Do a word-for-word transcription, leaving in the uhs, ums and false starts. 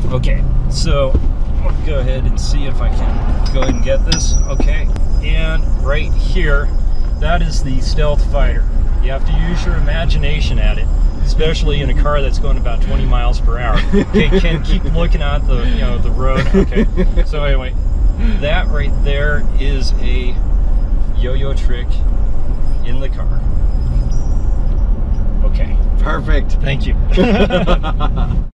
Okay, so I'll go ahead and see if I can go ahead and get this. Okay, and right here, that is the stealth fighter. You have to use your imagination at it, especially in a car that's going about twenty miles per hour. Okay, Ken, keep looking at the you know the road. Okay, so anyway, that right there is a yo-yo trick in the car. Okay, Perfect. thank you.